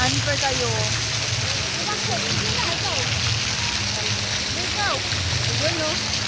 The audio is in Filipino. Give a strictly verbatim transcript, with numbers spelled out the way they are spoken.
transfer kayo. Bakit? Hindi na ikaw. Ikaw. Ayun, no?